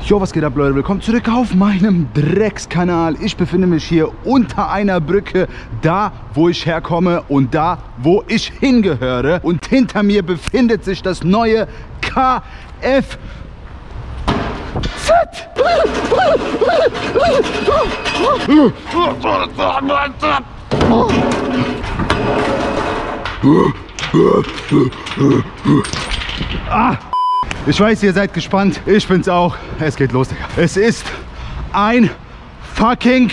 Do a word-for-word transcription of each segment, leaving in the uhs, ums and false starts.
Jo, was geht ab, Leute? Willkommen zurück auf meinem Dreckskanal. Ich befinde mich hier unter einer Brücke, da, wo ich herkomme und da, wo ich hingehöre. Und hinter mir befindet sich das neue K F Z. Ah. Ich weiß, ihr seid gespannt. Ich bin's auch. Es geht los, Digga. Es ist ein fucking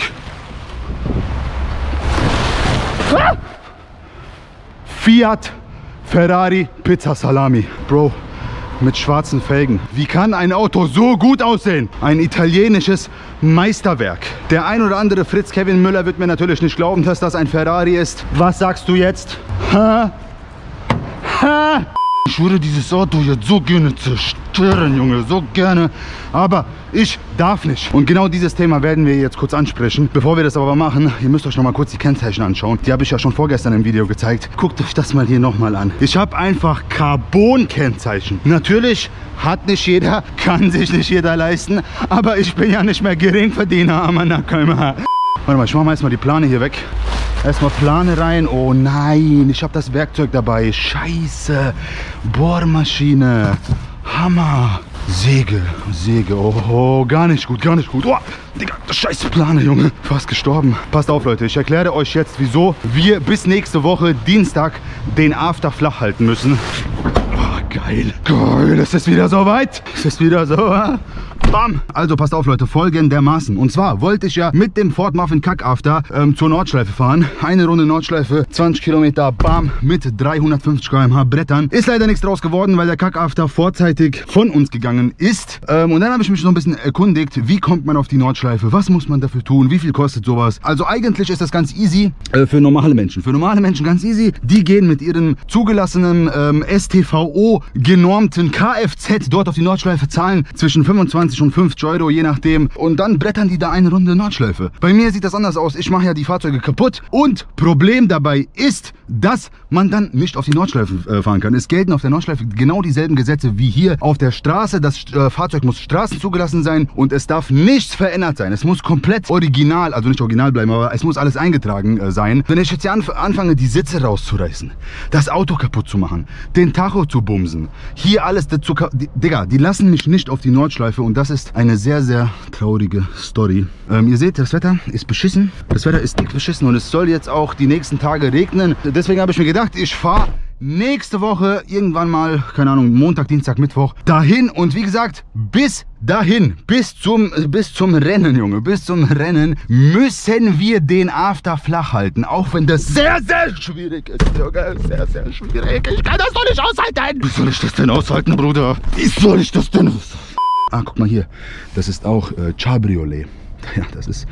Fiat Ferrari Pizza Salami. Bro, mit schwarzen Felgen. Wie kann ein Auto so gut aussehen? Ein italienisches Meisterwerk. Der ein oder andere Fritz Kevin Müller wird mir natürlich nicht glauben, dass das ein Ferrari ist. Was sagst du jetzt? Ha? Ha? Ich würde dieses Auto jetzt so gerne zerstören, Junge, so gerne. Aber ich darf nicht. Und genau dieses Thema werden wir jetzt kurz ansprechen. Bevor wir das aber machen, ihr müsst euch noch mal kurz die Kennzeichen anschauen. Die habe ich ja schon vorgestern im Video gezeigt. Guckt euch das mal hier noch mal an. Ich habe einfach Carbon-Kennzeichen. Natürlich hat nicht jeder, kann sich nicht jeder leisten. Aber ich bin ja nicht mehr Geringverdiener, armer Nackheimer. Warte mal, ich mache mal erstmal die Plane hier weg. Erstmal Plane rein. Oh nein, ich habe das Werkzeug dabei. Scheiße. Bohrmaschine. Hammer. Säge. Säge. Oh, oh, gar nicht gut, gar nicht gut. Oh, Digga, das scheiße Plane, Junge. Fast gestorben. Passt auf, Leute. Ich erkläre euch jetzt, wieso wir bis nächste Woche Dienstag den After flach halten müssen. Oh, geil. Geil. Es ist wieder soweit. Es ist wieder so. Bam. Also passt auf, Leute, folgendermaßen. Und zwar wollte ich ja mit dem Ford Muffin Kack After ähm, zur Nordschleife fahren. Eine Runde Nordschleife, zwanzig Kilometer, bam, mit dreihundertfünfzig Kilometer pro Stunde Brettern. Ist leider nichts draus geworden, weil der Kack After vorzeitig von uns gegangen ist. Ähm, und dann habe ich mich noch ein bisschen erkundigt, wie kommt man auf die Nordschleife? Was muss man dafür tun? Wie viel kostet sowas? Also eigentlich ist das ganz easy äh, für normale Menschen. Für normale Menschen ganz easy. Die gehen mit ihrem zugelassenen ähm, S T V O genormten Kfz dort auf die Nordschleife, zahlen zwischen fünfundzwanzig und fünfzig Euro, je nachdem. Und dann brettern die da eine Runde Nordschleife. Bei mir sieht das anders aus. Ich mache ja die Fahrzeuge kaputt. Und Problem dabei ist, dass man dann nicht auf die Nordschleife äh, fahren kann. Es gelten auf der Nordschleife genau dieselben Gesetze wie hier auf der Straße. Das äh, Fahrzeug muss straßenzugelassen sein und es darf nichts verändert sein. Es muss komplett original, also nicht original bleiben, aber es muss alles eingetragen äh, sein. Wenn ich jetzt hier anf anfange, die Sitze rauszureißen, das Auto kaputt zu machen, den Tacho zu bumsen, hier alles dazu, die, Digga, die lassen mich nicht auf die Nordschleife und das ist eine sehr, sehr traurige Story. Ähm, ihr seht, das Wetter ist beschissen. Das Wetter ist dick beschissen und es soll jetzt auch die nächsten Tage regnen. Deswegen habe ich mir gedacht, ich fahre nächste Woche irgendwann mal, keine Ahnung, Montag, Dienstag, Mittwoch dahin. Und wie gesagt, bis dahin, bis zum, bis zum Rennen, Junge, bis zum Rennen müssen wir den After flach halten. Auch wenn das sehr, sehr schwierig ist, Junge. Sehr, sehr schwierig. Ich kann das doch nicht aushalten. Wie soll ich das denn aushalten, Bruder? Wie soll ich das denn? Ah, guck mal hier. Das ist auch äh, Cabriolet. Ja, das ist...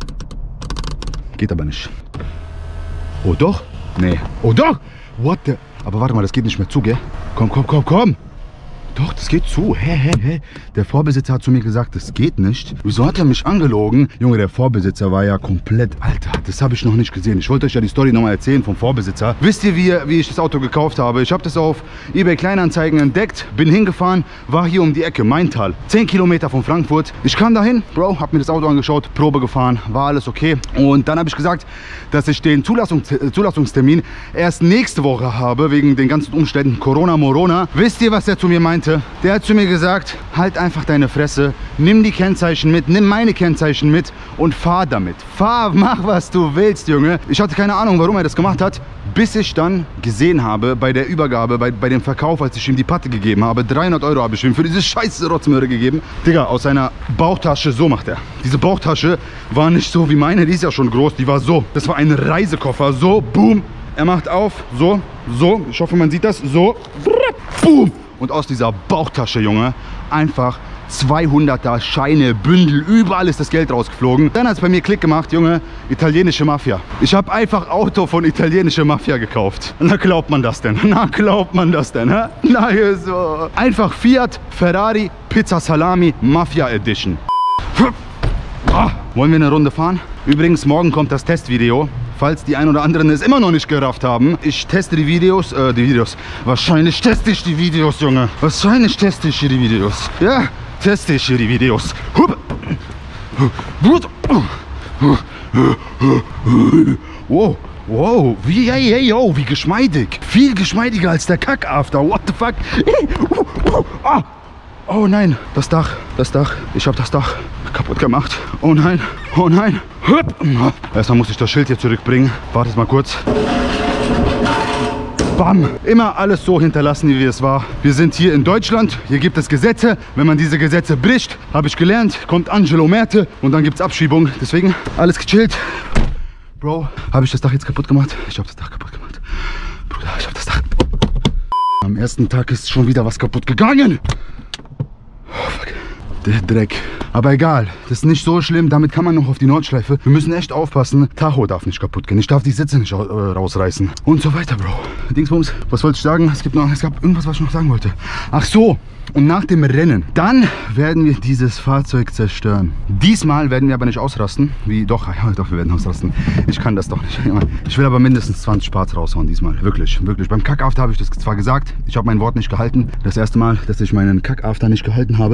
Geht aber nicht. Oh doch? Nee. Oh doch! What the... Aber warte mal, das geht nicht mehr zu, gell? Komm, komm, komm, komm! Doch, das geht zu. Hä, hä, hä? Der Vorbesitzer hat zu mir gesagt, das geht nicht. Wieso hat er mich angelogen? Junge, der Vorbesitzer war ja komplett... Alter, das habe ich noch nicht gesehen. Ich wollte euch ja die Story nochmal erzählen vom Vorbesitzer. Wisst ihr, wie, wie ich das Auto gekauft habe? Ich habe das auf eBay Kleinanzeigen entdeckt, bin hingefahren, war hier um die Ecke, Maintal. zehn Kilometer von Frankfurt. Ich kam dahin, Bro, habe mir das Auto angeschaut, Probe gefahren, war alles okay. Und dann habe ich gesagt, dass ich den Zulassungs Zulassungstermin erst nächste Woche habe, wegen den ganzen Umständen Corona, Morona. Wisst ihr, was er zu mir meinte? Der hat zu mir gesagt, halt einfach deine Fresse, nimm die Kennzeichen mit, nimm meine Kennzeichen mit und fahr damit. Fahr, mach was du willst, Junge. Ich hatte keine Ahnung, warum er das gemacht hat, bis ich dann gesehen habe, bei der Übergabe, bei, bei dem Verkauf, als ich ihm die Patte gegeben habe, dreihundert Euro habe ich ihm für diese scheiße Rotzmöhre gegeben. Digga, aus seiner Bauchtasche, so macht er. Diese Bauchtasche war nicht so wie meine, die ist ja schon groß, die war so. Das war ein Reisekoffer, so, boom. Er macht auf, so, so, ich hoffe, man sieht das, so, boom. Und aus dieser Bauchtasche, Junge, einfach zweihunderter Scheine, Bündel, überall ist das Geld rausgeflogen. Dann hat es bei mir Klick gemacht, Junge, italienische Mafia. Ich habe einfach Auto von italienischer Mafia gekauft. Na, glaubt man das denn? Na, glaubt man das denn? Hä? Na, hier so. Einfach Fiat Ferrari Pizza Salami Mafia Edition. Ah, wollen wir eine Runde fahren? Übrigens, morgen kommt das Testvideo. Falls die ein oder anderen es immer noch nicht gerafft haben. Ich teste die Videos, äh, die Videos. Wahrscheinlich teste ich die Videos, Junge. Wahrscheinlich teste ich hier die Videos. Ja, teste ich hier die Videos. Wow, wow, wie, hey, hey, yo, wie geschmeidig. Viel geschmeidiger als der Kack-After. What the fuck? Ah. Oh nein, das Dach, das Dach. Ich habe das Dach kaputt gemacht. Oh nein, oh nein. Erstmal muss ich das Schild hier zurückbringen. Wartet mal kurz. Bam. Immer alles so hinterlassen, wie es war. Wir sind hier in Deutschland. Hier gibt es Gesetze. Wenn man diese Gesetze bricht, habe ich gelernt, kommt Angelo Merte und dann gibt es Abschiebung. Deswegen alles gechillt. Bro, habe ich das Dach jetzt kaputt gemacht? Ich habe das Dach kaputt gemacht. Bruder, ich habe das Dach... Am ersten Tag ist schon wieder was kaputt gegangen. Oh, fuck. Der Dreck. Aber egal, das ist nicht so schlimm. Damit kann man noch auf die Nordschleife. Wir müssen echt aufpassen. Tacho darf nicht kaputt gehen. Ich darf die Sitze nicht äh, rausreißen. Und so weiter, Bro. Dingsbums, was wollte ich sagen? Es gibt noch, es gab irgendwas, was ich noch sagen wollte. Ach so. Und nach dem Rennen, dann werden wir dieses Fahrzeug zerstören. Diesmal werden wir aber nicht ausrasten. Wie, doch, ja, doch, wir werden ausrasten. Ich kann das doch nicht. Ich will aber mindestens zwanzig Parts raushauen diesmal. Wirklich, wirklich. Beim Kack-After habe ich das zwar gesagt. Ich habe mein Wort nicht gehalten. Das erste Mal, dass ich meinen Kack-After nicht gehalten habe.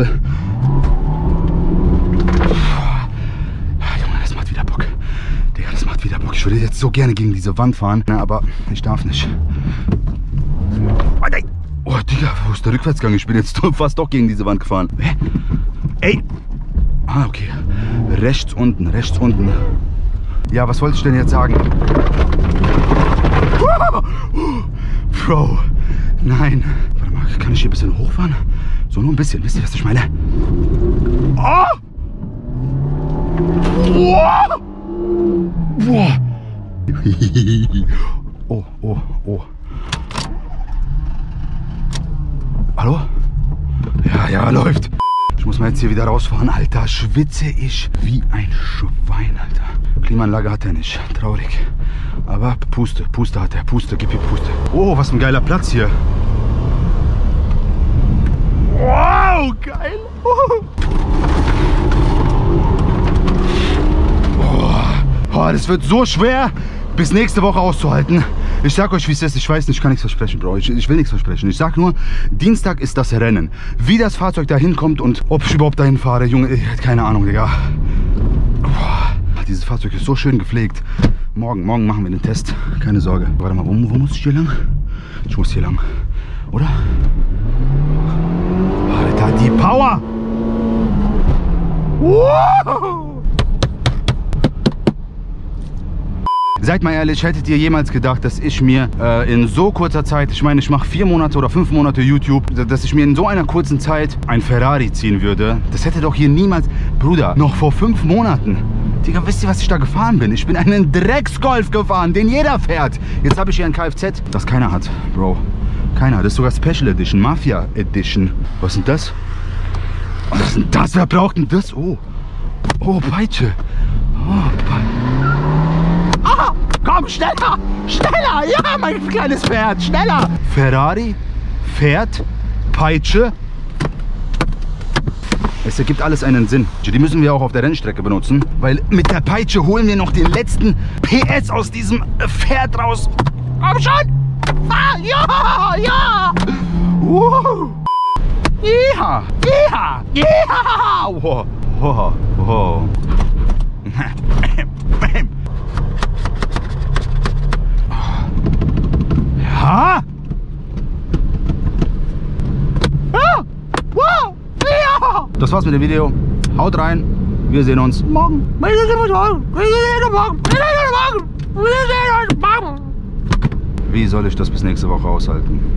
Junge, das macht wieder Bock. Digga, das macht wieder Bock. Ich würde jetzt so gerne gegen diese Wand fahren, ne, aber ich darf nicht. Oh, nein. Oh, Digga, wo ist der Rückwärtsgang? Ich bin jetzt fast doch gegen diese Wand gefahren. Hä? Ey! Ah, okay. Rechts unten, rechts unten. Ja, was wollte ich denn jetzt sagen? Bro, nein. Warte mal, kann ich hier ein bisschen hochfahren? So, nur ein bisschen. Wisst ihr, was ich meine? Oh! Wow! Oh, oh, oh. Hallo? Ja, ja, läuft. Ich muss mal jetzt hier wieder rausfahren. Alter, schwitze ich wie ein Schwein, Alter. Klimaanlage hat er nicht. Traurig. Aber Puste, Puste hat er. Puste, gib ihm Puste. Oh, was ein geiler Platz hier. Wow, geil. Oh, oh, das wird so schwer, bis nächste Woche auszuhalten. Ich sag euch, wie es ist. Ich weiß nicht, ich kann nichts versprechen, Bro. Ich, ich will nichts versprechen. Ich sag nur, Dienstag ist das Rennen. Wie das Fahrzeug dahin kommt und ob ich überhaupt dahin fahre, Junge, ich hätte keine Ahnung, Digga. Boah, dieses Fahrzeug ist so schön gepflegt. Morgen, morgen machen wir den Test. Keine Sorge. Warte mal, wo, wo muss ich hier lang? Ich muss hier lang. Oder? Alter, die Power! Wow! Seid mal ehrlich, hättet ihr jemals gedacht, dass ich mir äh, in so kurzer Zeit, ich meine, ich mache vier Monate oder fünf Monate YouTube, dass ich mir in so einer kurzen Zeit ein Ferrari ziehen würde? Das hätte doch hier niemals... Bruder, noch vor fünf Monaten. Digga, wisst ihr, was ich da gefahren bin? Ich bin einen Drecksgolf gefahren, den jeder fährt. Jetzt habe ich hier ein Kfz, das keiner hat, Bro. Keiner. Das ist sogar Special Edition, Mafia Edition. Was sind das? Was ist denn das? Wer braucht denn das? Oh. Oh, Peitsche. Oh, Peitsche. Ah, komm, schneller! Schneller! Ja, mein kleines Pferd! Schneller! Ferrari, Pferd, Peitsche. Es ergibt alles einen Sinn. Die müssen wir auch auf der Rennstrecke benutzen, weil mit der Peitsche holen wir noch den letzten P S aus diesem Pferd raus. Komm schon! Ah, ja! Ja! Uh. Ja! Ja! Ja! Wow! Wow! Wow! Ja! Ah! Wow! Ja! Das war's mit dem Video. Haut rein. Wir sehen uns morgen. Wir sehen uns morgen. Wir sehen uns morgen. Wir sehen uns morgen. Wir sehen uns morgen. Wie soll ich das bis nächste Woche aushalten?